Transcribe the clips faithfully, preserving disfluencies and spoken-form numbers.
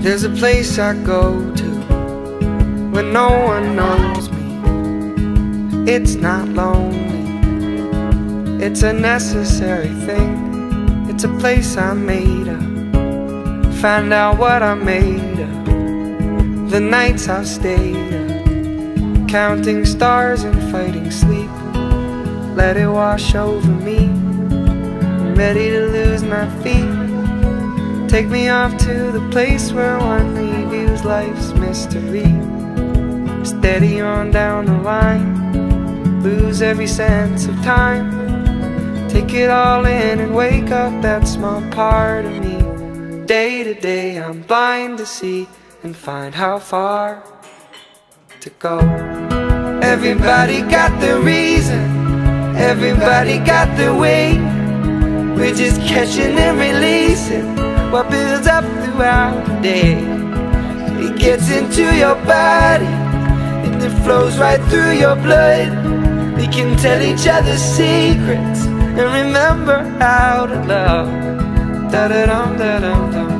There's a place I go to when no one knows me. It's not lonely, it's a necessary thing. It's a place I made up, find out what I'm made of. The nights I've stayed up, counting stars and fighting sleep. Let it wash over me, I'm ready to lose my feet. Take me off to the place where one reviews life's mystery. Steady on down the line, lose every sense of time. Take it all in and wake up that small part of me. Day to day I'm blind to see and find how far to go. Everybody got their reason, everybody got their way. We're just catching and releasing what builds up throughout the day. It gets into your body and it flows right through your blood. We can tell each other secrets and remember how to love. Da-da-dum, da-dum, dum.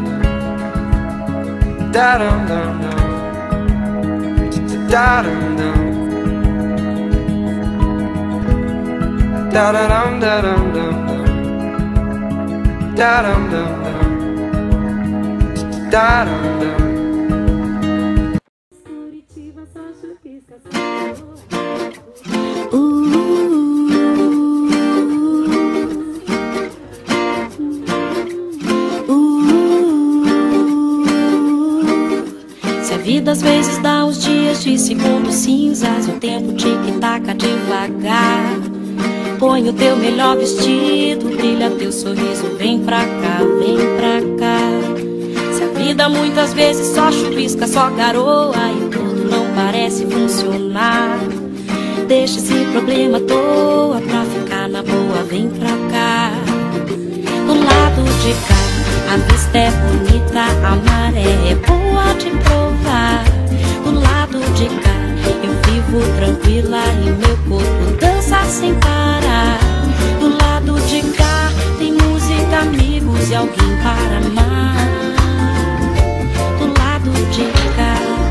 Da-dum, dum, dum. Da-dum, dum. Da-da-dum, da-dum, dum, dum. Da-dum, dum, dum. Da-dum, dum. Se a vida às vezes dá uns dias de segundos cinzas, o tempo tic-taca devagar. Põe o teu melhor vestido, brilha teu sorriso, vem pra cá, vem pra cá. Se a vida muitas vezes só chuvisca, só garoa e tudo não parece funcionar, deixa esse problema à toa pra ficar na boa, vem pra cá. Do lado de cá, a vista é bonita, a maré é boa de provar. Do lado de cá, eu vivo tranquila e meu corpo dança sem parar. Do lado de cá, tem música, amigos e alguém para amar. Do lado de cá,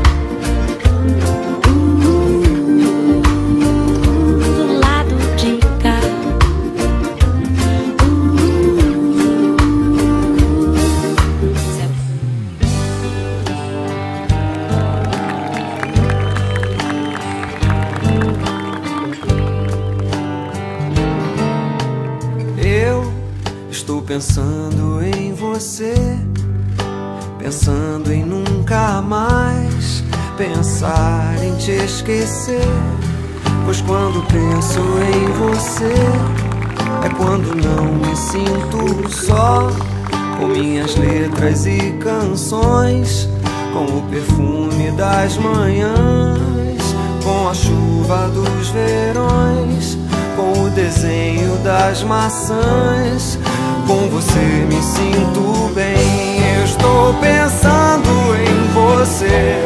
pensando em você, pensando em nunca mais pensar em te esquecer. Pois quando penso em você, é quando não me sinto só, com minhas letras e canções, com o perfume das manhãs, com a chuva dos verões, com o desenho das maçãs. Com você me sinto bem, eu estou pensando em você,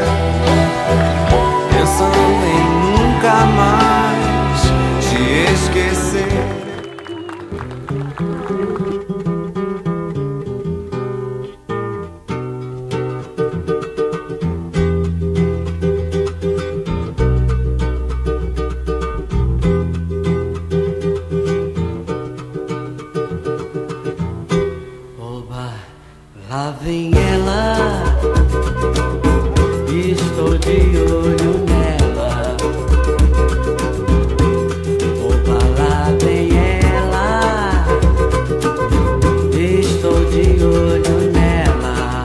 pensando em nunca mais te esquecer. Lá vem ela, estou de olho nela. Oba, lá vem ela, estou de olho nela.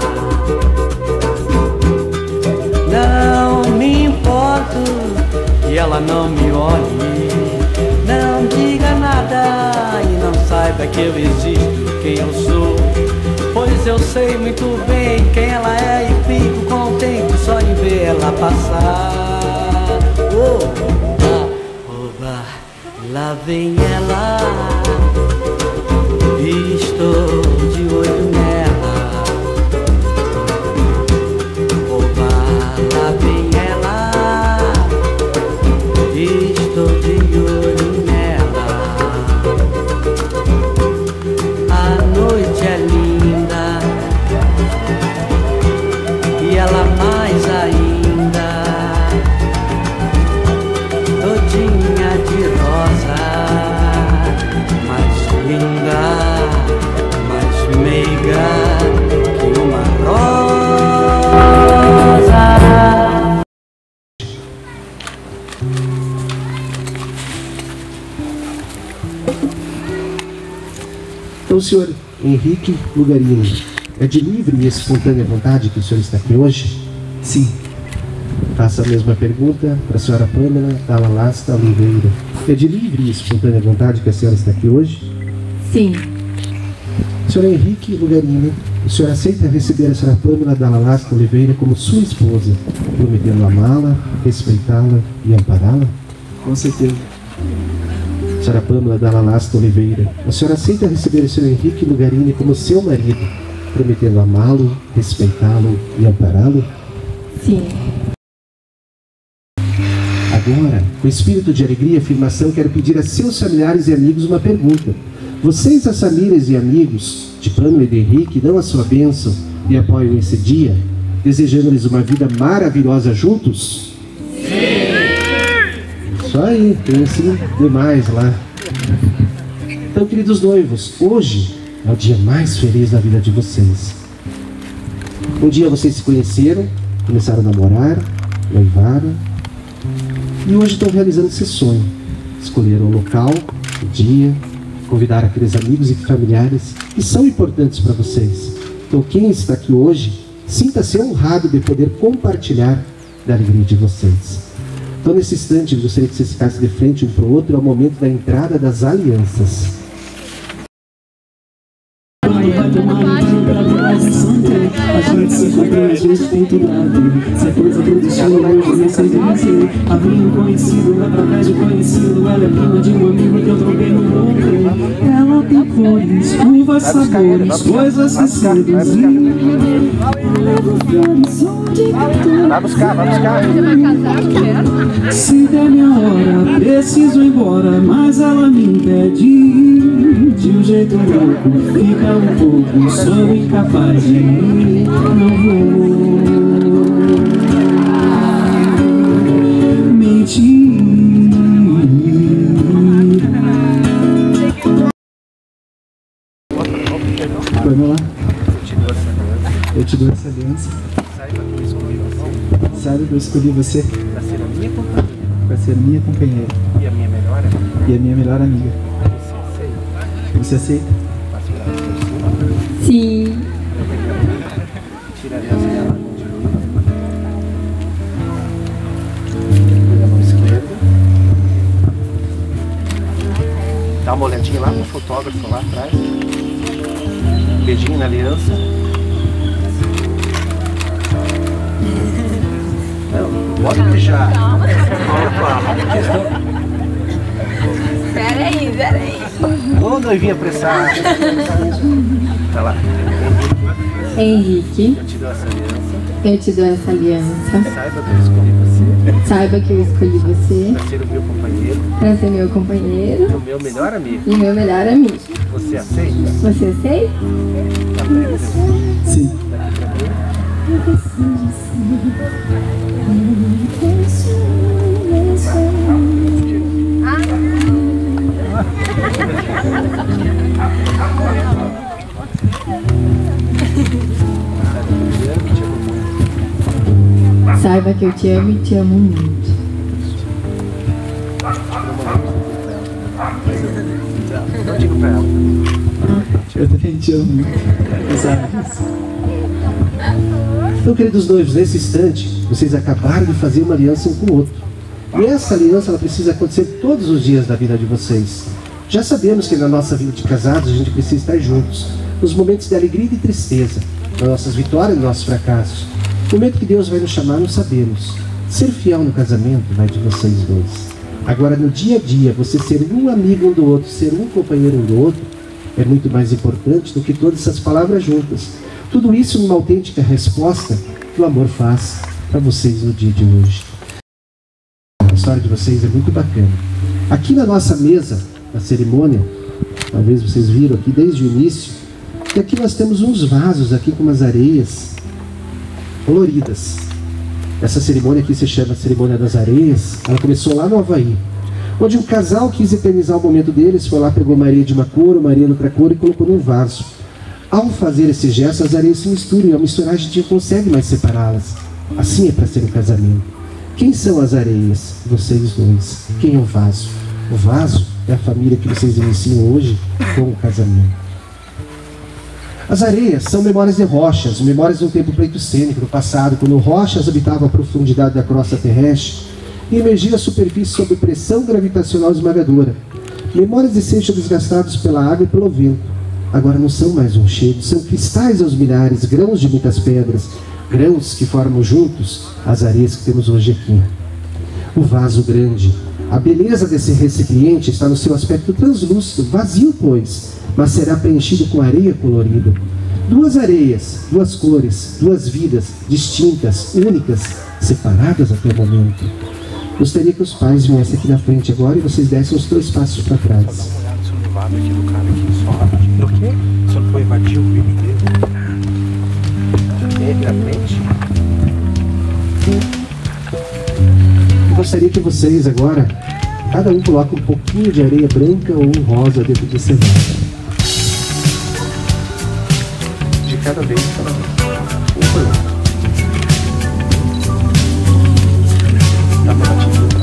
Não me importo que ela não me olhe, não diga nada e não saiba que eu existo, quem eu sou. Pois eu sei muito bem quem ela é e fico contente só em ver ela passar. Oba, oba, lá vem ela, estou de olho nela. Oba, lá vem ela, estou de olho nela. A noite é linda Então, senhor Henrique Lugarini, é de livre e espontânea vontade que o senhor está aqui hoje? Sim. Faço a mesma pergunta para a senhora Pâmela Dalalasta Oliveira. É de livre e espontânea vontade que a senhora está aqui hoje? Sim. Senhor Henrique Lugarini, o senhor aceita receber a senhora Pâmela Dalalasta Oliveira como sua esposa, prometendo amá-la, respeitá-la e ampará-la? Com certeza. Senhora Pâmela Dalalasta Oliveira, a senhora aceita receber o senhor Henrique Lugarini como seu marido, prometendo amá-lo, respeitá-lo e ampará-lo? Sim. Agora, com espírito de alegria e afirmação, quero pedir a seus familiares e amigos uma pergunta. Vocês, as famílias e amigos de Pâmela e de Henrique, dão a sua bênção e apoiam esse dia, desejando-lhes uma vida maravilhosa juntos? Sim! Isso aí, tem assim demais lá. Então, queridos noivos, hoje é o dia mais feliz da vida de vocês. Um dia vocês se conheceram, começaram a namorar, noivaram, e hoje estão realizando esse sonho. Escolheram o local, o dia, convidaram aqueles amigos e familiares que são importantes para vocês. Então, quem está aqui hoje, sinta-se honrado de poder compartilhar da alegria de vocês. Então, nesse instante, eu gostaria que vocês ficassem de frente um para o outro. É o momento da entrada das alianças. A gente se encontrou, a gente tem tudo a ver. Se é coisa do destino, hoje nem sei dizer. Havia um conhecido, através de conhecido. Ela é prima de um amigo que eu troquei no mundo. Ela tem cores, curvas, sabores, coisas que seduzem. Vai buscar, vai buscar. Se der minha hora, preciso ir embora, mas ela me impede. De um jeito louco, fica um pouco, sou incapaz de ir, não vou mentir. Vamos lá. Eu te dou essa aliança. Saiba que eu escolhi você. Para ser a minha companheira. Para ser a minha companheira. E a minha melhor amiga. E a minha melhor amiga. Você aceita? Sim. Tira a aliança dela. Pega a mão esquerda. Dá uma olhadinha lá no fotógrafo lá atrás. Um beijinho na aliança. Não, pode beijar. Peraí, peraí. Ô, noivinha apressada. Tá lá. Henrique, Eu te dou essa aliança. eu te dou essa aliança. Saiba que eu escolhi você. Saiba que eu escolhi você Para ser o meu companheiro. para ser meu companheiro E o meu melhor amigo. e meu melhor amigo. Você aceita? Você aceita? Dá pra ele assim. Sim. Daqui pra mim. Saiba que eu te amo e te amo muito. Não digo pra ela. Eu também te amo muito. Você sabe disso. Então, queridos noivos, nesse instante, vocês acabaram de fazer uma aliança um com o outro. E essa aliança ela precisa acontecer todos os dias da vida de vocês. Já sabemos que na nossa vida de casados a gente precisa estar juntos. Nos momentos de alegria e de tristeza, nas nossas vitórias e nos nossos fracassos. No momento que Deus vai nos chamar, não sabemos. Ser fiel no casamento vai de vocês dois. Agora, no dia a dia, você ser um amigo um do outro, ser um companheiro um do outro, é muito mais importante do que todas essas palavras juntas. Tudo isso numa autêntica resposta que o amor faz para vocês no dia de hoje. A história de vocês é muito bacana. Aqui na nossa mesa, na cerimônia, talvez vocês viram aqui desde o início, que aqui nós temos uns vasos aqui com umas areias coloridas. Essa cerimônia aqui se chama Cerimônia das Areias. Ela começou lá no Havaí, onde um casal quis eternizar o momento deles, foi lá, pegou uma areia de uma cor, uma areia de outra cor e colocou num vaso. Ao fazer esse gesto, as areias se misturam, e ao misturar a gente não consegue mais separá-las. Assim é para ser um casamento. Quem são as areias? Vocês dois. Quem é o vaso? O vaso é a família que vocês iniciam hoje com o casamento. As areias são memórias de rochas, memórias de um tempo pleitocênico, do passado, quando rochas habitavam a profundidade da crosta terrestre e emergiam à superfície sob pressão gravitacional esmagadora. Memórias de seixos desgastados pela água e pelo vento. Agora não são mais rochedos, são cristais aos milhares, grãos de muitas pedras, grãos que formam juntos as areias que temos hoje aqui. O vaso grande. A beleza desse recipiente está no seu aspecto translúcido, vazio, pois, mas será preenchido com areia colorida. Duas areias, duas cores, duas vidas, distintas, únicas, separadas até o momento. Gostaria que os pais viessem aqui na frente agora e vocês dessem os dois passos para trás. Dá uma olhada no celular aqui do cara aqui, só rapidinho. Do quê? Só não foi invadir o vídeo dele. Ele na frente. Eu gostaria que vocês agora, cada um coloque um pouquinho de areia branca ou rosa dentro desse vaso. De cada vez, cada vez. Um por um. Dá pra bater tudo.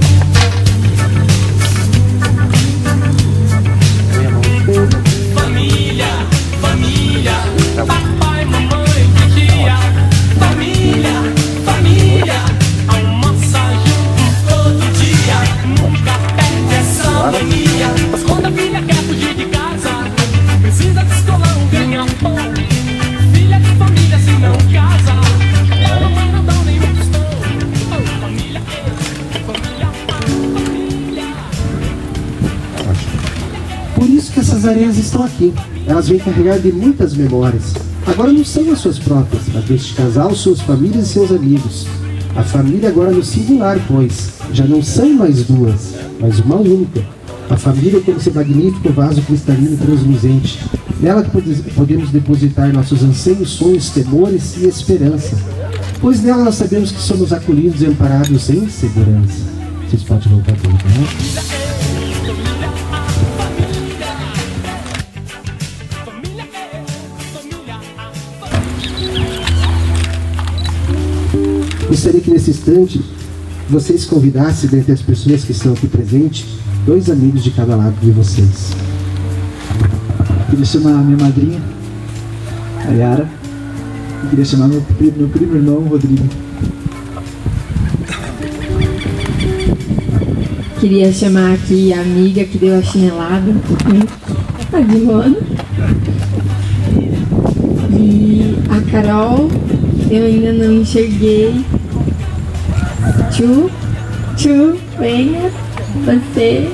É minha mão. Família, família, papai, mamãe, tia. Família, família, almoça junto todo dia. Nunca perde essa mania. Mas quando a filha quer fugir de casa, precisa de escolão, ganhar pão. Filha de família se não casa, mamãe não dá nenhum tostão. Família, família, família. Por isso que essas areias estão aqui. Elas vêm carregar de muitas memórias. Agora não são as suas próprias, mas deste casal, suas famílias e seus amigos. A família agora no singular, pois já não são mais duas, mas uma única. A família como esse magnífico vaso cristalino transluzente. Nela que podemos depositar nossos anseios, sonhos, temores e esperança. Pois nela nós sabemos que somos acolhidos e amparados em segurança. Vocês podem voltar para o lugar. Gostaria que nesse instante vocês convidassem, dentre as pessoas que estão aqui presentes, dois amigos de cada lado de vocês. Queria chamar a minha madrinha, a Yara, e queria chamar meu, meu primo irmão, Rodrigo. Queria chamar aqui a amiga que deu a chinelada, a Dimona. E a Carol, eu ainda não enxerguei. Tchu, tchu, venha, você.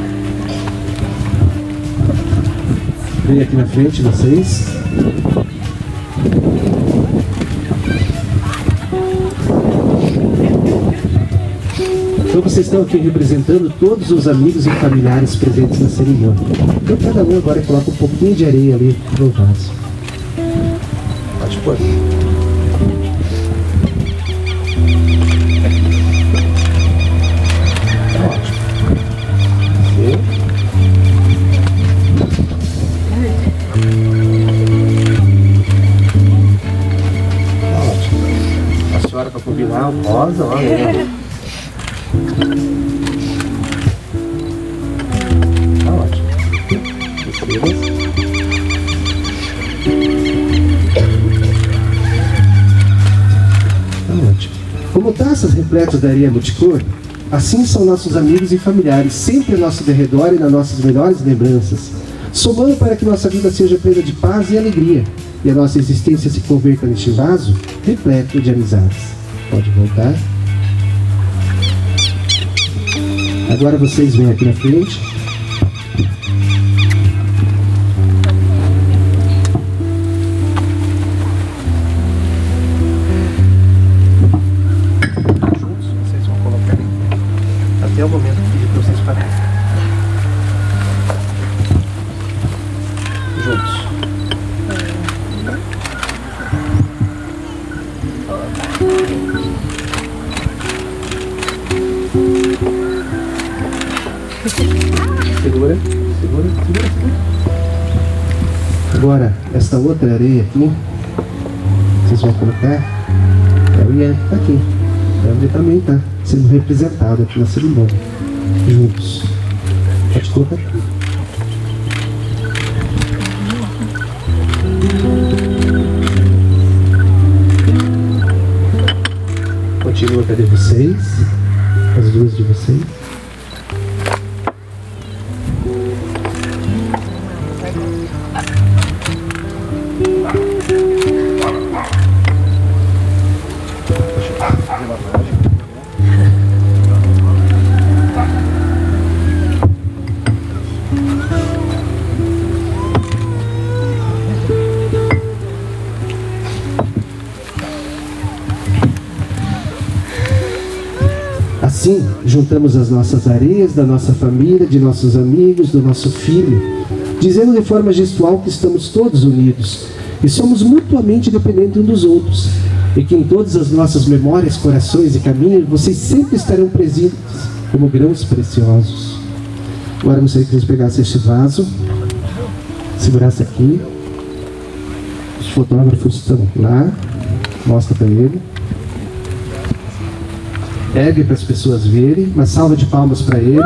Vem aqui na frente, vocês. Então vocês estão aqui representando todos os amigos e familiares presentes na cerimônia. Então cada um agora coloca um pouquinho de areia ali no vaso. Pode pôr. Para combinar o rosa, olha. Tá ótimo. Tá ótimo. Como taças repletas da areia multicor, assim são nossos amigos e familiares, sempre ao nosso derredor e nas nossas melhores lembranças, somando para que nossa vida seja plena de paz e alegria, e a nossa existência se converta neste vaso repleto de amizades. Pode voltar. Agora vocês vêm aqui na frente. Juntos, vocês vão colocar ali. Até o momento que pedir para vocês pararem. Juntos. Segura, segura, segura, segura. Agora, esta outra areia aqui, vocês vão colocar, é o Ian, tá aqui. Ele também está sendo representado aqui na cerimônia. Juntos. Pode colocar aqui. favor, cadê vocês? As duas de vocês. Assim, juntamos as nossas areias da nossa família, de nossos amigos, do nosso filho, dizendo de forma gestual que estamos todos unidos e somos mutuamente dependentes uns dos outros, e que em todas as nossas memórias, corações e caminhos, vocês sempre estarão presentes como grãos preciosos. Agora eu gostaria que vocês pegassem este vaso, segurassem aqui, os fotógrafos estão lá, mostra para ele. Ergue para as pessoas verem. Uma salva de palmas para eles.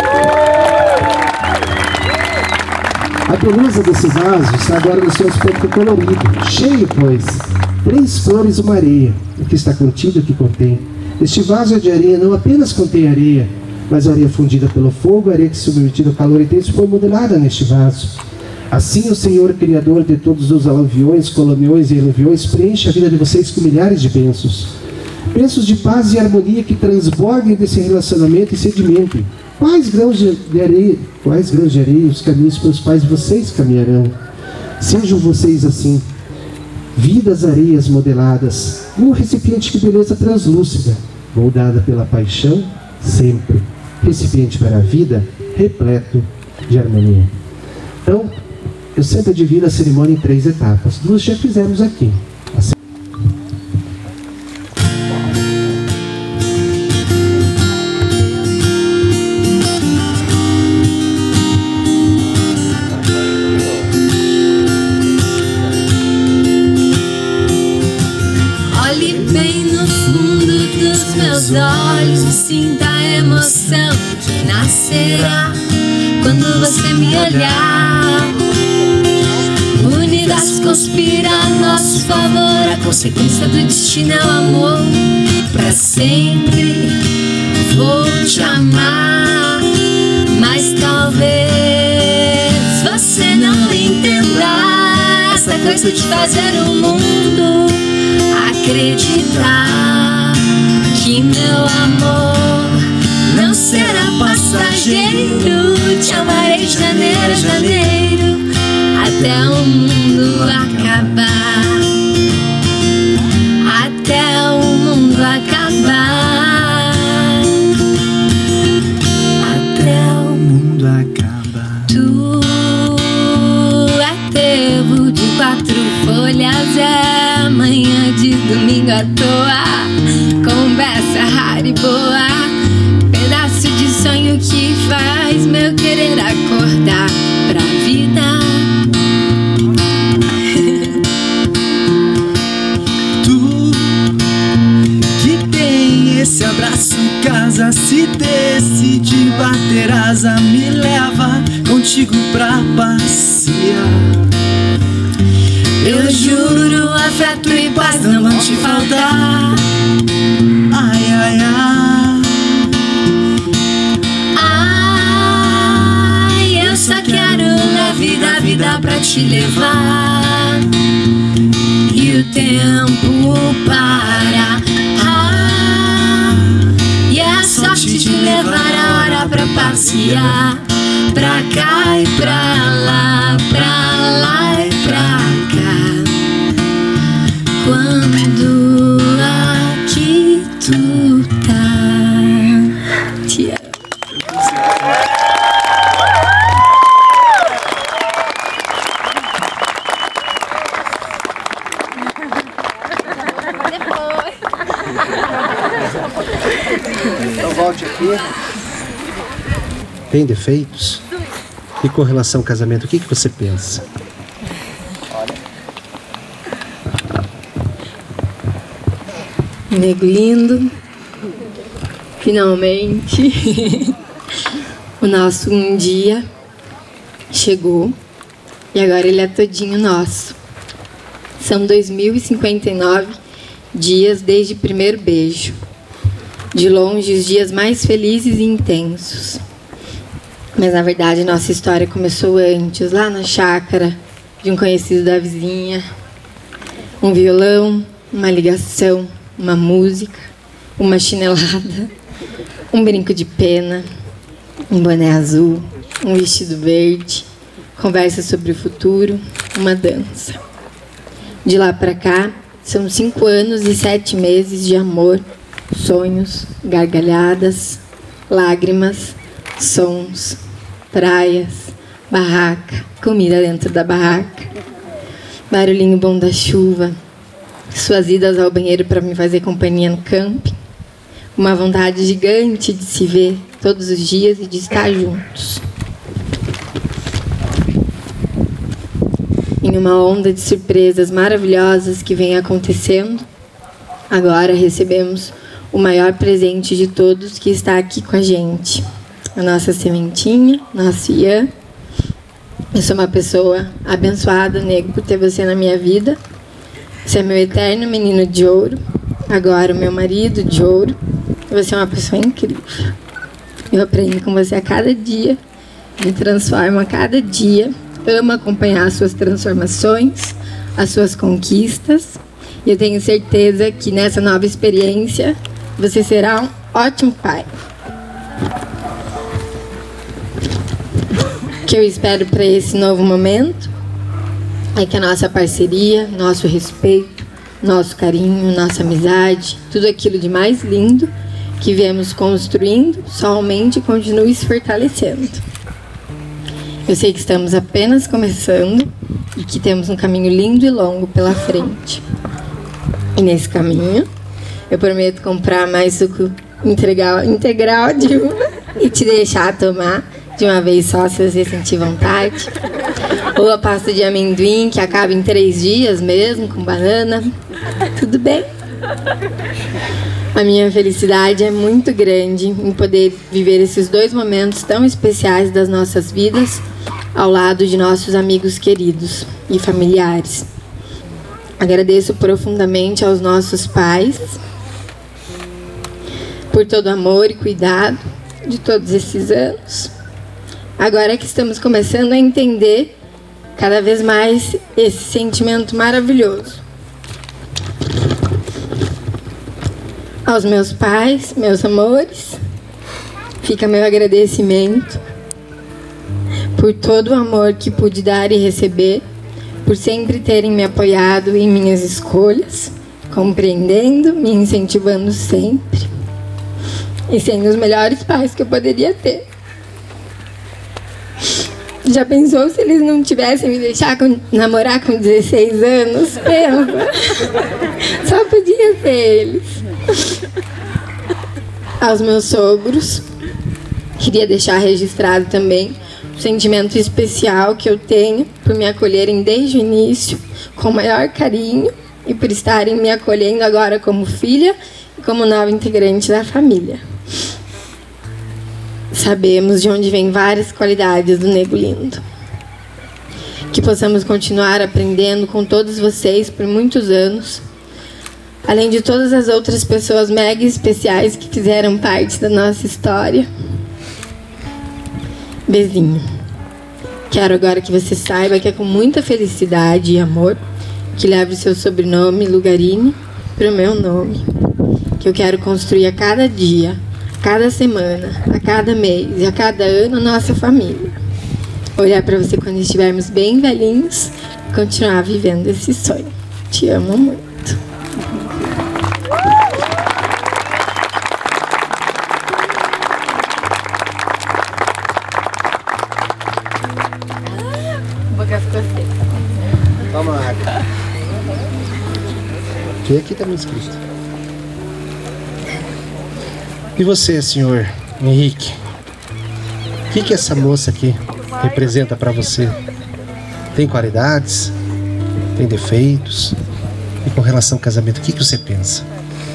A beleza desse vaso está agora no seu aspecto colorido, cheio, pois, três cores uma areia. O que está contido que contém. Este vaso de areia não apenas contém areia, mas areia fundida pelo fogo, areia que, submetida ao calor intenso, foi modelada neste vaso. Assim, o Senhor, Criador de todos os aluviões, coloniões e eluviões, preenche a vida de vocês com milhares de bênçãos. Bênçãos de paz e harmonia que transbordem desse relacionamento e sedimentem. Quais grãos de areia, quais grãos de areia os caminhos pelos quais vocês caminharão? Sejam vocês assim, vidas areias modeladas, um recipiente de beleza translúcida, moldada pela paixão, sempre. Recipiente para a vida, repleto de harmonia. Então, eu sempre divido a cerimônia em três etapas. Duas já fizemos aqui. Olhos e sinta a emoção que nascerá quando você me olhar. Unidas conspira a nosso favor, a consequência do destino é o amor. Pra sempre vou te amar, mas talvez você não entenda essa coisa de fazer o mundo acreditar que meu amor não será passageiro. Te amarei de janeiro a janeiro, até o mundo acabar, até o mundo acabar, até o mundo acabar. Tu é trevo de quatro folhas, é manhã de domingo à toa, conversa rara e boa, pedaço de sonho que faz meu querer acordar pra vida. Tu que tem esse abraço, casa, se decide bater asa, me leva contigo pra passear. Eu juro, afeto e paz não vão te faltar. Ai, ai, ai. Ai, eu só quero na vida, a vida pra te levar. E o tempo para. Ah, e a sorte de levar a hora pra passear. Pra cá e pra lá, pra lá e pra cá. Quando aqui tu tá. Te amo. Então volte aqui. Tem defeitos? E com relação ao casamento, o que, que você pensa? Nego lindo, finalmente o nosso um dia chegou e agora ele é todinho nosso. São dois mil e cinquenta e nove dias desde o primeiro beijo. De longe, os dias mais felizes e intensos. Mas, na verdade, nossa história começou antes, lá na chácara de um conhecido da vizinha. Um violão, uma ligação, uma música, uma chinelada, um brinco de pena, um boné azul, um vestido verde, conversa sobre o futuro, uma dança. De lá para cá, são cinco anos e sete meses de amor, sonhos, gargalhadas, lágrimas, sons, praias, barraca, comida dentro da barraca, barulhinho bom da chuva, suas idas ao banheiro para me fazer companhia no camping, uma vontade gigante de se ver todos os dias e de estar juntos. Em uma onda de surpresas maravilhosas que vem acontecendo, agora recebemos o maior presente de todos que está aqui com a gente. A nossa sementinha, nosso Ian. Eu sou uma pessoa abençoada, nego, por ter você na minha vida. Você é meu eterno menino de ouro. Agora o meu marido de ouro. Você é uma pessoa incrível. Eu aprendo com você a cada dia. Me transformo a cada dia. Amo acompanhar as suas transformações, as suas conquistas. E eu tenho certeza que nessa nova experiência você será um ótimo pai. O que eu espero para esse novo momento é que a nossa parceria, nosso respeito, nosso carinho, nossa amizade, tudo aquilo de mais lindo que viemos construindo, somente continue se fortalecendo. Eu sei que estamos apenas começando e que temos um caminho lindo e longo pela frente. E nesse caminho, eu prometo comprar mais suco integral, integral de uva e te deixar tomar de uma vez só, se você sentir vontade. Ou a pasta de amendoim, que acaba em três dias mesmo, com banana. Tudo bem? A minha felicidade é muito grande em poder viver esses dois momentos tão especiais das nossas vidas ao lado de nossos amigos queridos e familiares. Agradeço profundamente aos nossos pais por todo o amor e cuidado de todos esses anos. Agora que estamos começando a entender cada vez mais esse sentimento maravilhoso. Aos meus pais, meus amores, fica meu agradecimento por todo o amor que pude dar e receber, por sempre terem me apoiado em minhas escolhas, compreendendo, me incentivando sempre, e sendo os melhores pais que eu poderia ter. Já pensou se eles não tivessem me deixado com, namorar com dezesseis anos? Pensa. Só podia ser eles. Aos meus sogros, queria deixar registrado também o sentimento especial que eu tenho por me acolherem desde o início, com o maior carinho, e por estarem me acolhendo agora como filha e como nova integrante da família. Sabemos de onde vêm várias qualidades do Nego Lindo. Que possamos continuar aprendendo com todos vocês por muitos anos, além de todas as outras pessoas mega especiais que fizeram parte da nossa história. Bezinho. Quero agora que você saiba que é com muita felicidade e amor que levo o seu sobrenome, Lugarini, para o meu nome. Que eu quero construir a cada dia, a cada semana, a cada mês e a cada ano a nossa família. Olhar para você quando estivermos bem velhinhos e continuar vivendo esse sonho. Te amo muito. Toma água. Que aqui está escrito. E você, senhor Henrique? O que, que essa moça aqui representa para você? Tem qualidades? Tem defeitos? E com relação ao casamento, o que, que você pensa?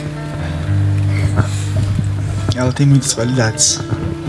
Ela tem muitas qualidades.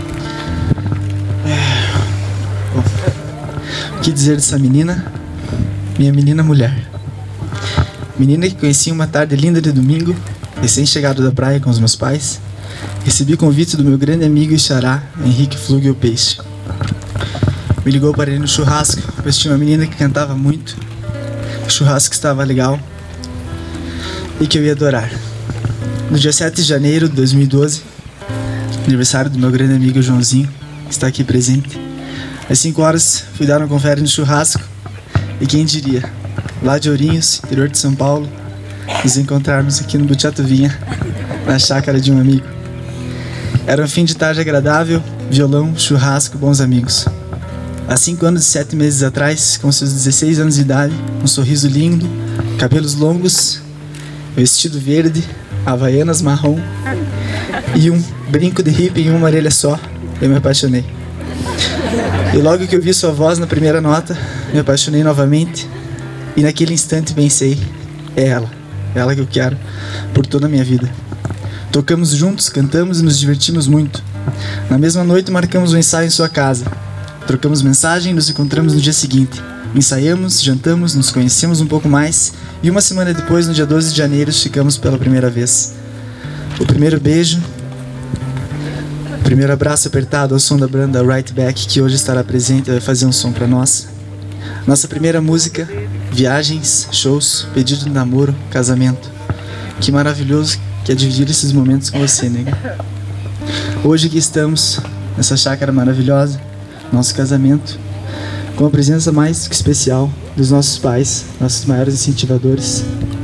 Bom, o que dizer dessa menina? Minha menina mulher. Menina que conheci uma tarde linda de domingo, recém-chegado da praia com os meus pais. Recebi convite do meu grande amigo e xará, Henrique Flugel Peixe. Me ligou para ir no churrasco, pois tinha uma menina que cantava muito, o churrasco estava legal e que eu ia adorar. No dia sete de janeiro de dois mil e doze, aniversário do meu grande amigo Joãozinho, que está aqui presente, às cinco horas fui dar uma confere no churrasco e quem diria, lá de Ourinhos, interior de São Paulo, nos encontrarmos aqui no Boteatuvinha, na chácara de um amigo. Era um fim de tarde agradável, violão, churrasco, bons amigos. Há cinco anos e sete meses atrás, com seus dezesseis anos de idade, um sorriso lindo, cabelos longos, vestido verde, havaianas marrom e um brinco de hippie em uma orelha só, eu me apaixonei. E logo que eu vi sua voz na primeira nota, me apaixonei novamente e naquele instante pensei, é ela, é ela que eu quero por toda a minha vida. Tocamos juntos, cantamos e nos divertimos muito. Na mesma noite marcamos um ensaio em sua casa. Trocamos mensagem e nos encontramos no dia seguinte. Ensaiamos, jantamos, nos conhecemos um pouco mais e uma semana depois, no dia doze de janeiro, ficamos pela primeira vez. O primeiro beijo, o primeiro abraço apertado ao som da banda Right Back, que hoje estará presente e vai fazer um som para nós. Nossa primeira música, viagens, shows, pedido de namoro, casamento. Que maravilhoso que é dividir esses momentos com você, nega. Hoje aqui estamos, nessa chácara maravilhosa, nosso casamento, com a presença mais que especial dos nossos pais, nossos maiores incentivadores,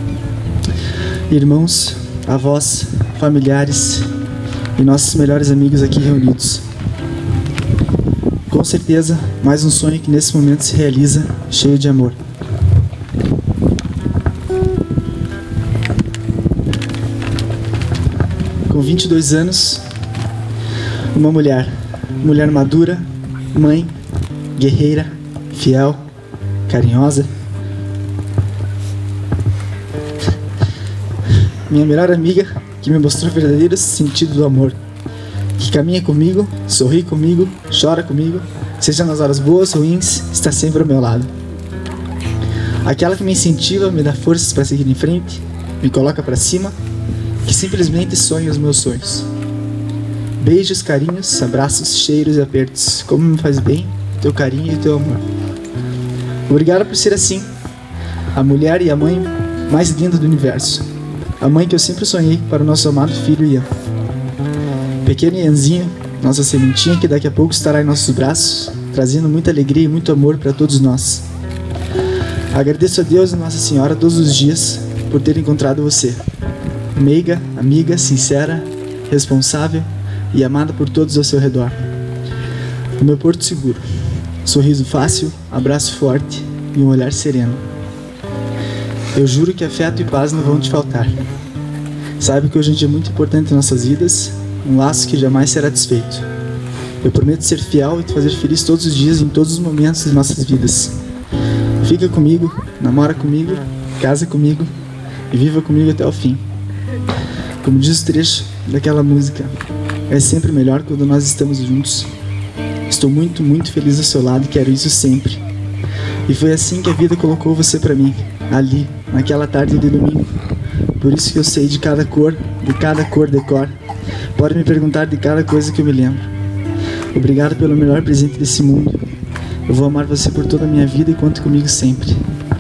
irmãos, avós, familiares e nossos melhores amigos aqui reunidos. Com certeza, mais um sonho que nesse momento se realiza, cheio de amor. Com vinte e dois anos, uma mulher, mulher madura, mãe, guerreira, fiel, carinhosa. Minha melhor amiga, que me mostrou o verdadeiro sentido do amor. Que caminha comigo, sorri comigo, chora comigo, seja nas horas boas ou ruins, está sempre ao meu lado. Aquela que me incentiva, me dá forças para seguir em frente, me coloca para cima, que simplesmente sonha os meus sonhos. Beijos, carinhos, abraços, cheiros e apertos. Como me faz bem teu carinho e teu amor. Obrigado por ser assim, a mulher e a mãe mais linda do universo. A mãe que eu sempre sonhei para o nosso amado filho Ian. Pequeno Ianzinho, nossa sementinha que daqui a pouco estará em nossos braços, trazendo muita alegria e muito amor para todos nós. Agradeço a Deus e Nossa Senhora todos os dias por ter encontrado você. Meiga, amiga, sincera, responsável e amada por todos ao seu redor. O meu porto seguro, sorriso fácil, abraço forte e um olhar sereno. Eu juro que afeto e paz não vão te faltar. Saiba que hoje é um dia muito importante em nossas vidas, um laço que jamais será desfeito. Eu prometo ser fiel e te fazer feliz todos os dias, em todos os momentos de nossas vidas. Fica comigo, namora comigo, casa comigo e viva comigo até o fim. Como diz o trecho daquela música, é sempre melhor quando nós estamos juntos. Estou muito, muito feliz ao seu lado e quero isso sempre. E foi assim que a vida colocou você pra mim, ali, naquela tarde de domingo. Por isso que eu sei de cada cor, de cada cor de cor. Pode me perguntar de cada coisa que eu me lembro. Obrigado pelo melhor presente desse mundo. Eu vou amar você por toda a minha vida e conte comigo sempre.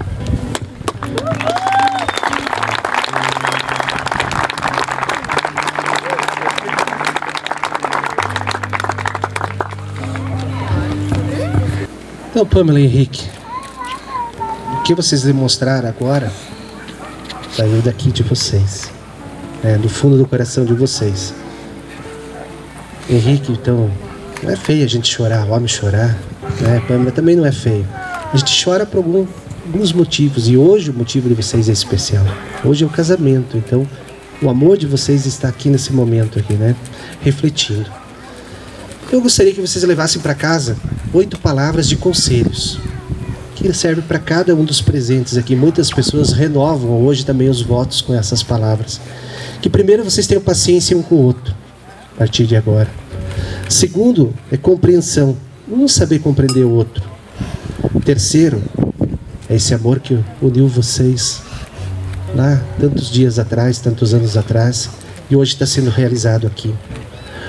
Então, Pamela e Henrique, o que vocês demonstraram agora saiu daqui de vocês, né, do fundo do coração de vocês. Henrique, então, não é feio a gente chorar, homem chorar, né? Pamela também não é feio. A gente chora por algum, alguns motivos, e hoje o motivo de vocês é especial. Hoje é o casamento, então o amor de vocês está aqui nesse momento aqui, né, refletindo. Eu gostaria que vocês levassem para casa oito palavras de conselhos que servem para cada um dos presentes aqui. Muitas pessoas renovam hoje também os votos com essas palavras. Que primeiro, vocês tenham paciência um com o outro a partir de agora. Segundo, é compreensão, um saber compreender o outro. Terceiro, é esse amor que uniu vocês lá tantos dias atrás, tantos anos atrás, e hoje está sendo realizado aqui.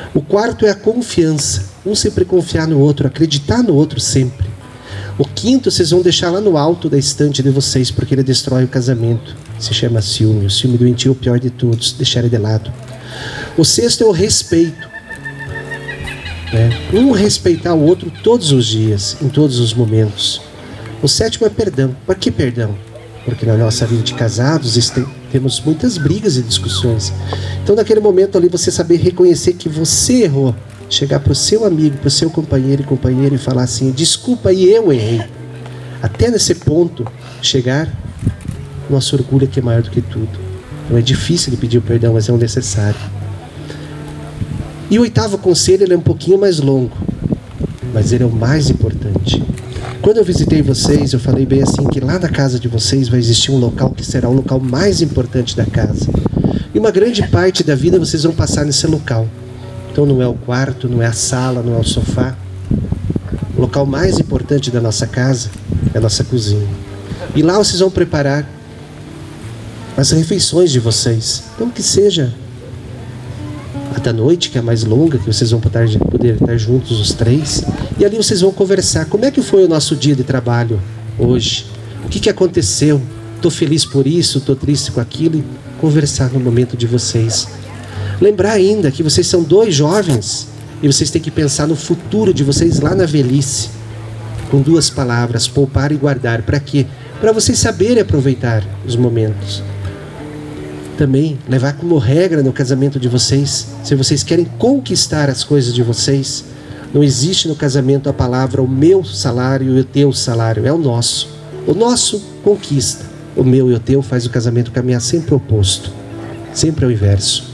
O quarto é a confiança. Um sempre confiar no outro, acreditar no outro sempre. O quinto vocês vão deixar lá no alto da estante de vocês, porque ele destrói o casamento. Se chama ciúme. O ciúme doentio é o pior de todos, deixar ele de lado. O sexto é o respeito. Né? Um respeitar o outro todos os dias, em todos os momentos. O sétimo é perdão. Por que perdão? Porque na nossa vida de casados temos muitas brigas e discussões. Então naquele momento ali você saber reconhecer que você errou. Chegar para o seu amigo, para o seu companheiro e companheira e falar assim, desculpa aí, eu errei. Até nesse ponto chegar, nosso orgulho aqui é maior do que tudo. Não é difícil de pedir o perdão, mas é um necessário. E o oitavo conselho, ele é um pouquinho mais longo, mas ele é o mais importante. Quando eu visitei vocês, eu falei bem assim, que lá na casa de vocês vai existir um local que será o local mais importante da casa. E uma grande parte da vida vocês vão passar nesse local. Então não é o quarto, não é a sala, não é o sofá. O local mais importante da nossa casa é a nossa cozinha. E lá vocês vão preparar as refeições de vocês. Então que seja a da noite, que é a mais longa, que vocês vão poder, poder estar juntos os três. E ali vocês vão conversar. Como é que foi o nosso dia de trabalho hoje? O que, que aconteceu? Estou feliz por isso, estou triste com aquilo. E conversar no momento de vocês. Lembrar ainda que vocês são dois jovens e vocês têm que pensar no futuro de vocês lá na velhice. Com duas palavras, poupar e guardar. Para quê? Para vocês saberem aproveitar os momentos. Também levar como regra no casamento de vocês, se vocês querem conquistar as coisas de vocês, não existe no casamento a palavra o meu salário e o teu salário, é o nosso. O nosso conquista, o meu e o teu faz o casamento caminhar sempre oposto, sempre ao inverso.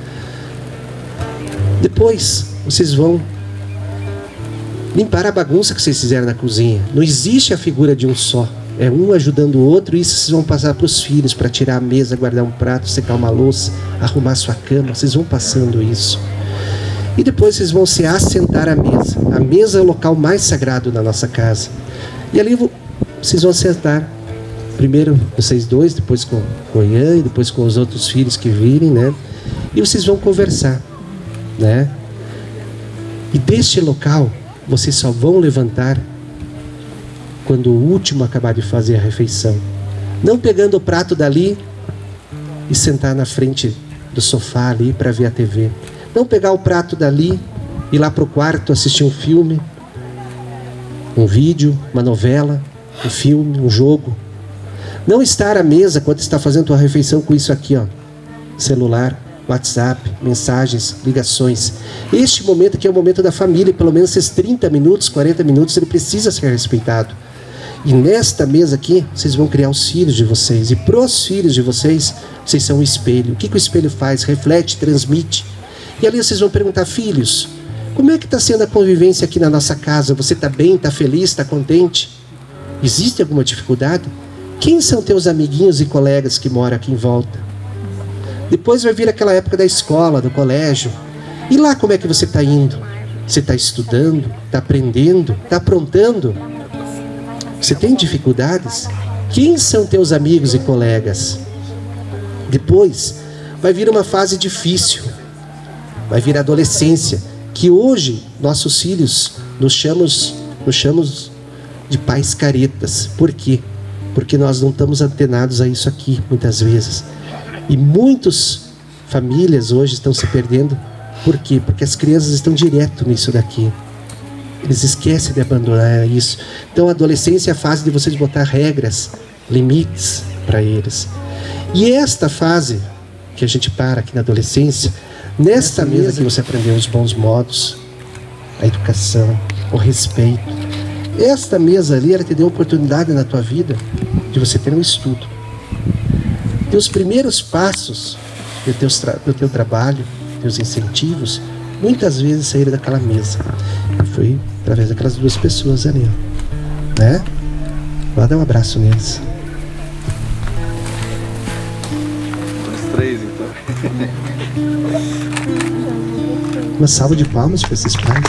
Depois, vocês vão limpar a bagunça que vocês fizeram na cozinha. Não existe a figura de um só. É um ajudando o outro. E isso vocês vão passar para os filhos, para tirar a mesa, guardar um prato, secar uma louça, arrumar sua cama. Vocês vão passando isso. E depois vocês vão se assentar à mesa. A mesa é o local mais sagrado da nossa casa. E ali vocês vão sentar. Primeiro vocês dois, depois com o Ian e depois com os outros filhos que virem, né? E vocês vão conversar. Né? E deste local vocês só vão levantar quando o último acabar de fazer a refeição, não pegando o prato dali e sentar na frente do sofá ali para ver a T V, não pegar o prato dali e ir lá para o quarto assistir um filme, um vídeo, uma novela, um filme, um jogo, não estar à mesa quando está fazendo a refeição com isso aqui, ó, celular, WhatsApp, mensagens, ligações. Este momento aqui é o momento da família, pelo menos esses trinta minutos, quarenta minutos, ele precisa ser respeitado. E nesta mesa aqui, vocês vão criar os filhos de vocês. E pros filhos de vocês, vocês são um espelho. O que, que o espelho faz? Reflete, transmite. E ali vocês vão perguntar, filhos, como é que está sendo a convivência aqui na nossa casa? Você está bem, está feliz, está contente? Existe alguma dificuldade? Quem são teus amiguinhos e colegas que moram aqui em volta? Depois vai vir aquela época da escola, do colégio. E lá como é que você está indo? Você está estudando? Está aprendendo? Está aprontando? Você tem dificuldades? Quem são teus amigos e colegas? Depois vai vir uma fase difícil. Vai vir a adolescência. Que hoje nossos filhos nos chamamos, nos chamamos de pais caretas. Por quê? Porque nós não estamos antenados a isso aqui muitas vezes. E muitas famílias hoje estão se perdendo. Por quê? Porque as crianças estão direto nisso daqui. Eles esquecem de abandonar isso. Então a adolescência é a fase de vocês botar regras, limites para eles. E esta fase que a gente para aqui na adolescência, nesta mesa que você aprendeu os bons modos, a educação, o respeito. Esta mesa ali, ela te deu a oportunidade na tua vida de você ter um estudo. E os primeiros passos do teu, do teu trabalho, teus incentivos, muitas vezes saíram daquela mesa. E foi através daquelas duas pessoas ali, ó. Né? Vou dar um abraço neles. Os três, então. Uma salva de palmas para esses pais.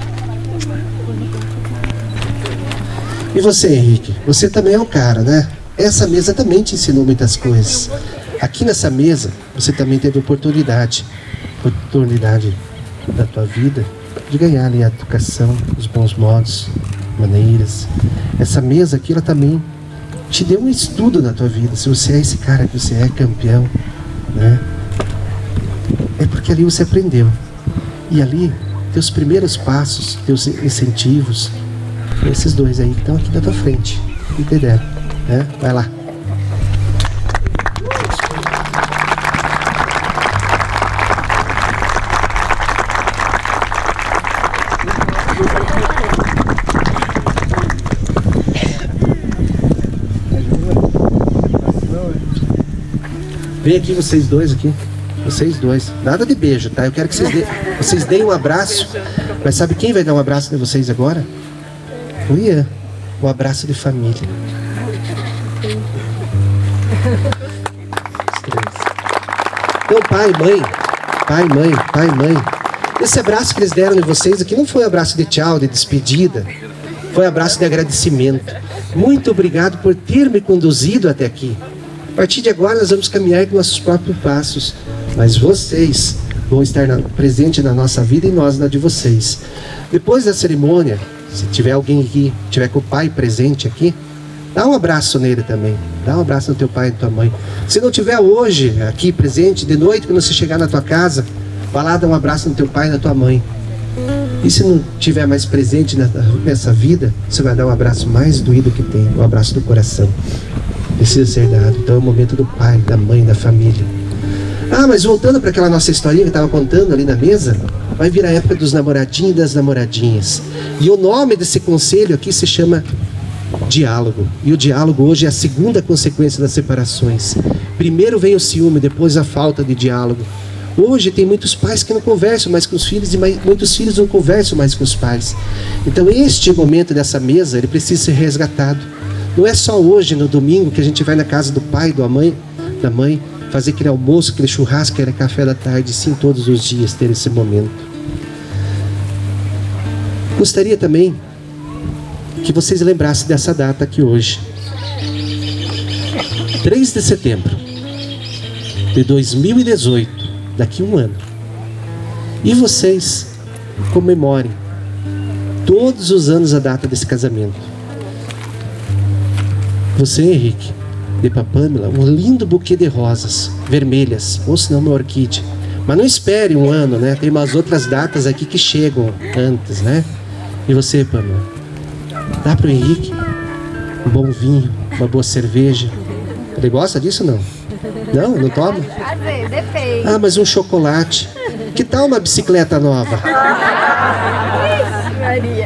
E você, Henrique? Você também é um cara, né? essa mesa também te ensinou muitas coisas. Aqui nessa mesa, você também teve oportunidade, oportunidade da tua vida, de ganhar ali a educação, os bons modos, maneiras. Essa mesa aqui, ela também te deu um estudo na tua vida. Se você é esse cara que você é, campeão, né? É porque ali você aprendeu. E ali, teus primeiros passos, teus incentivos, esses dois aí que estão aqui na tua frente, entenderam, né? Vai lá. Vem aqui vocês dois aqui. Vocês dois. Nada de beijo, tá? Eu quero que vocês, de... vocês deem um abraço. Mas sabe quem vai dar um abraço de vocês agora? O Ian. Um abraço de família. Então, pai, mãe. Pai, mãe, pai, mãe. Esse abraço que eles deram em vocês aqui não foi um abraço de tchau, de despedida. Foi um abraço de agradecimento. Muito obrigado por ter me conduzido até aqui. A partir de agora nós vamos caminhar com nossos próprios passos, mas vocês vão estar na, presente na nossa vida e nós na de vocês. Depois da cerimônia, se tiver alguém aqui, tiver com o pai presente aqui, dá um abraço nele também, dá um abraço no teu pai e na tua mãe. Se não tiver hoje aqui presente, de noite quando você chegar na tua casa, vai lá dar um abraço no teu pai e na tua mãe. E se não tiver mais presente nessa vida, você vai dar um abraço mais doído que tem, um abraço do coração. Precisa ser dado. Então é o momento do pai, da mãe, da família. Ah, mas voltando para aquela nossa historinha que eu estava contando ali na mesa, vai vir a época dos namoradinhos e das namoradinhas. E o nome desse conselho aqui se chama diálogo. E o diálogo hoje é a segunda consequência das separações. Primeiro vem o ciúme, depois a falta de diálogo. Hoje tem muitos pais que não conversam mais com os filhos e muitos filhos não conversam mais com os pais. Então este momento dessa mesa, ele precisa ser resgatado. Não é só hoje, no domingo, que a gente vai na casa do pai, da mãe, da mãe, fazer aquele almoço, aquele churrasco, aquele café da tarde, sim, todos os dias ter esse momento. Gostaria também que vocês lembrassem dessa data aqui hoje. três de setembro de dois mil e dezoito, daqui a um ano. E vocês comemorem todos os anos a data desse casamento. Você, Henrique, dê para Pamela um lindo buquê de rosas vermelhas, ou se não uma orquídea. Mas não espere um ano, né? Tem umas outras datas aqui que chegam antes, né? E você, Pamela? Dá para o Henrique um bom vinho, uma boa cerveja. Ele gosta disso ou não? Não? Não toma? Às vezes, depende. Ah, mas um chocolate. Que tal uma bicicleta nova? Ixi, Maria.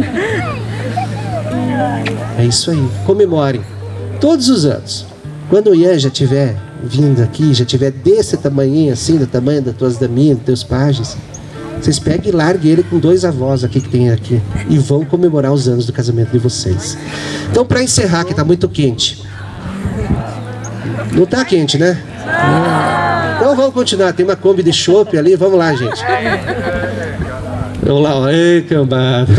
É isso aí. Comemorem. Todos os anos. Quando o Ian já estiver vindo aqui, já estiver desse tamanhinho assim, do tamanho das tuas daminhas, dos teus pajens, vocês peguem e larguem ele com dois avós aqui que tem aqui. E vão comemorar os anos do casamento de vocês. Então, para encerrar, que está muito quente. Não está quente, né? Então vamos continuar. Tem uma Kombi de chopp ali. Vamos lá, gente. Vamos lá, ó. Ei, cambada.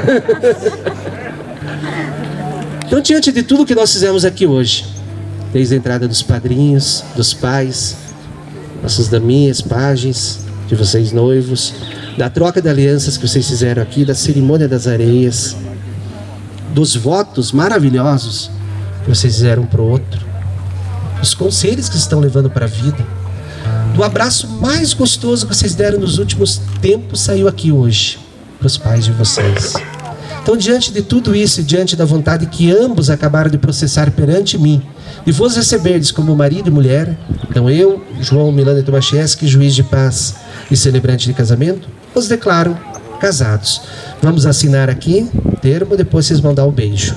Então, diante de tudo que nós fizemos aqui hoje, desde a entrada dos padrinhos, dos pais, nossas daminhas, pajens, de vocês noivos, da troca de alianças que vocês fizeram aqui, da cerimônia das areias, dos votos maravilhosos que vocês fizeram para o outro, dos conselhos que estão levando para a vida, do abraço mais gostoso que vocês deram nos últimos tempos, saiu aqui hoje, para os pais de vocês. Então, diante de tudo isso e diante da vontade que ambos acabaram de processar perante mim, e vos receberdes como marido e mulher, então eu, João Milano Tomaszewski, juiz de paz e celebrante de casamento, os declaro casados. Vamos assinar aqui o termo, depois vocês vão dar o beijo.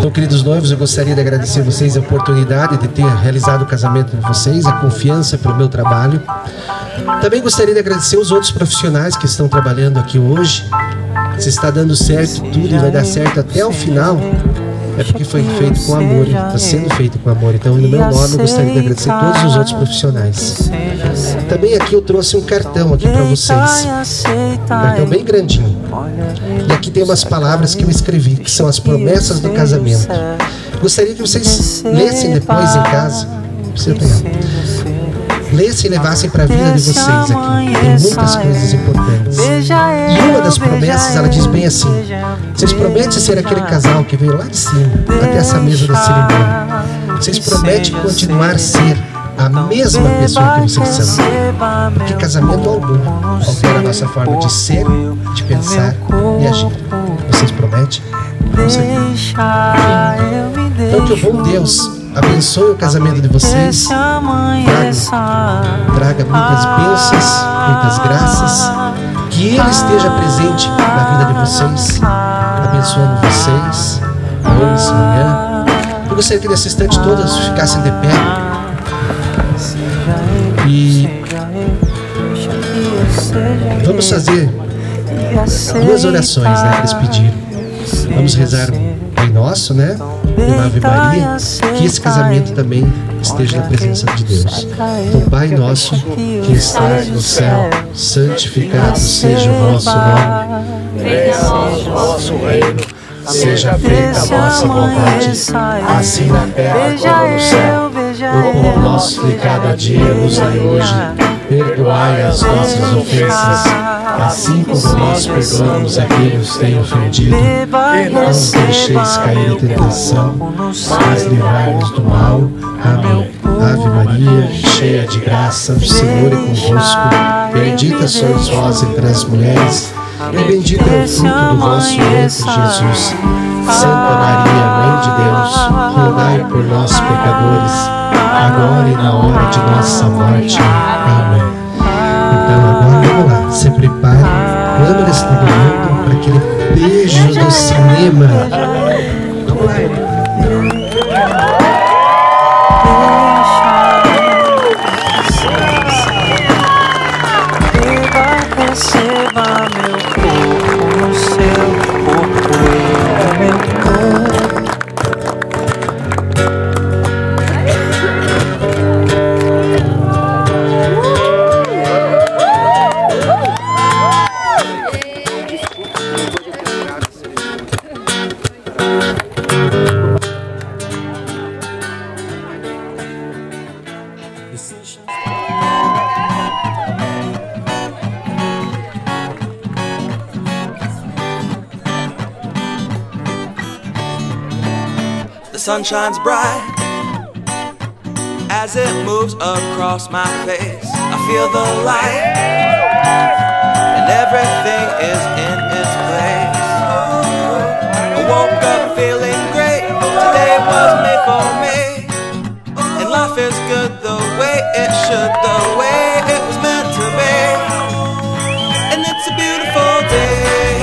Então, queridos noivos, eu gostaria de agradecer a vocês a oportunidade de ter realizado o casamento de vocês, a confiança pelo meu trabalho. Também gostaria de agradecer os outros profissionais que estão trabalhando aqui hoje. Se está dando certo tudo e vai dar certo até o final, é porque foi feito com amor, está sendo feito com amor. Então, no meu nome, eu gostaria de agradecer a todos os outros profissionais. Também aqui eu trouxe um cartão aqui para vocês, um cartão bem grandinho. E aqui tem umas palavras que eu escrevi, que são as promessas do casamento. Gostaria que vocês lessem depois em casa. Não precisa pegar. Lessem e levassem para a vida de vocês aqui. Tem muitas coisas importantes. E uma das promessas, ela diz bem assim: vocês prometem ser aquele casal que veio lá de cima, até essa mesa da cerimônia. Vocês prometem continuar a ser a mesma pessoa que vocês são. Porque casamento algum altera a nossa forma de ser, de pensar e agir. Vocês prometem? Com certeza. Então que o bom Deus abençoe o casamento de vocês, traga, traga muitas bênçãos, muitas graças, que Ele esteja presente na vida de vocês, abençoando vocês, hoje, amanhã. Eu gostaria que nesse instante todos ficassem de pé e vamos fazer duas orações, né, que eles pediram. Vamos rezar um Pai Nosso, né? Uma Ave Maria, que esse casamento também esteja na presença de Deus. Então, Pai Nosso, que estás no céu, santificado seja o vosso nome. Venha a nós o vosso reino, seja feita a vossa vontade, assim na terra como no céu. O pão nosso de cada dia nos dai hoje. Perdoai as nossas ofensas, assim como nós perdoamos a quem nos tem ofendido. E não nos deixeis cair em tentação, mas livrai-nos do mal. Amém. Ave Maria, cheia de graça, o Senhor é convosco. Bendita sois vós entre as mulheres, e bendito é o fruto do vosso ventre, Jesus. Santa Maria, Mãe de Deus, rogai por nós, pecadores, agora e na hora de nossa morte. Amém. Então agora vamos lá, se prepare, câmeras todo mundo para aquele beijo do cinema. Vamos lá. Receba meu corpo no seu corpo, é meu corpo. The sun shines bright as it moves across my face. I feel the light and everything is in its place. I woke up feeling great. Today was made for me, and life is good the way it should, the way it was meant to be. And it's a beautiful day.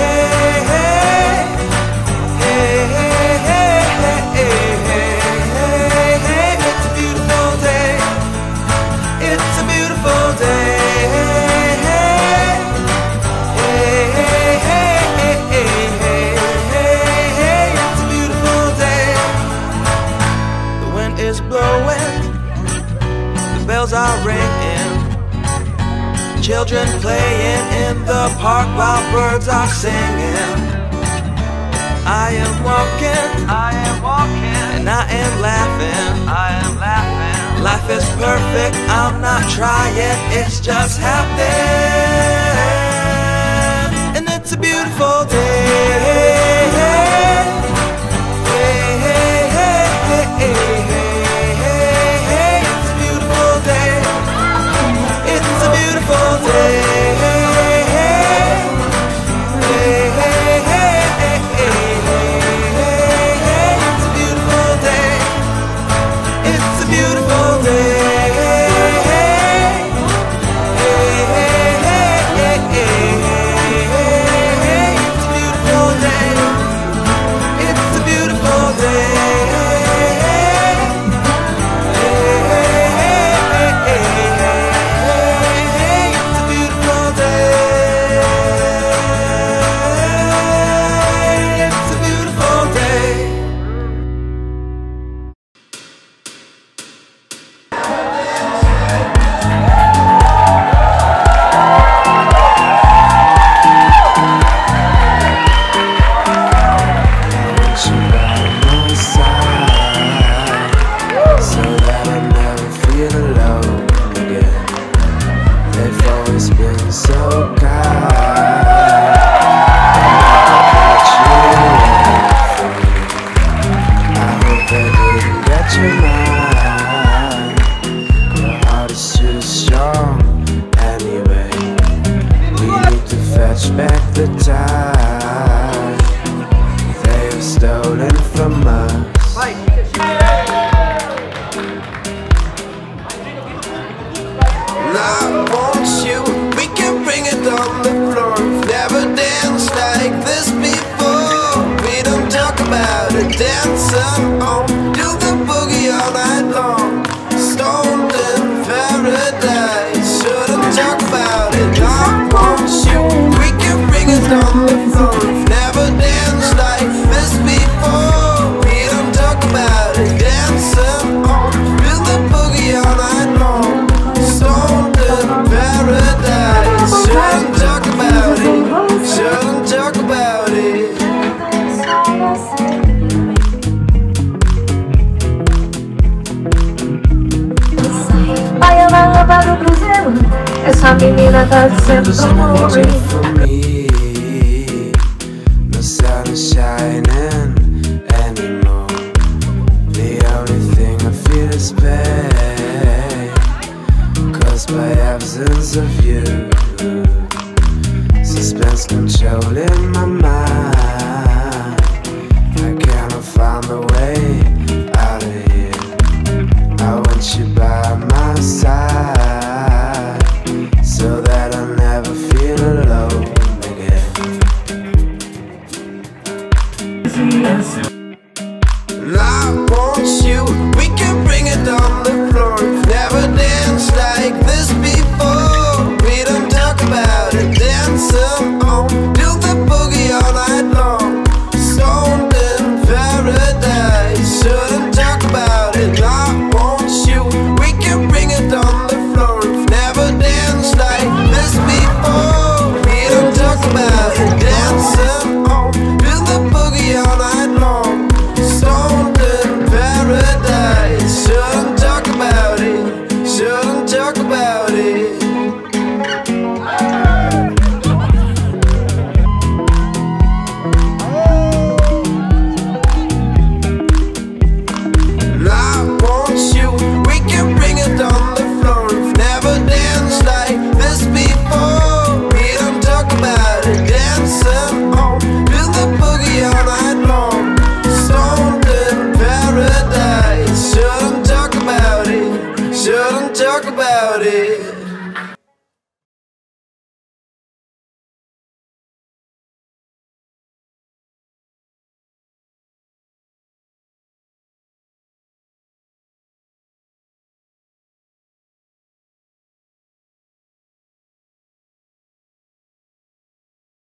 Are ringing, children playing in the park while birds are singing. I am walking, I am walking, and I am laughing, I am laughing. Life is perfect, I'm not trying, it's just happening. And it's a beautiful day. Hey, hey, hey, hey, hey, hey. It's a beautiful day. always been so kind. I hope they didn't get your mind. Your heart is too strong anyway. We need to fetch back the time they have stolen from us. I want you, we can bring it on the floor. Never danced like this before. We don't talk about it, dancing on, do the boogie all night long. Stoned in paradise, shouldn't talk about it. I want you, we can bring it on the floor. Never danced like this before. We don't talk about it, dancing on, do the boogie all night long. Stoned in paradise, shouldn't talk about it, shouldn't talk about it. Baiana lamba do cruzeiro, essa menina tá dizendo amor. No sun is shining anymore. The only thing I feel is pain, caused by absence of you. Suspense controlling my mind.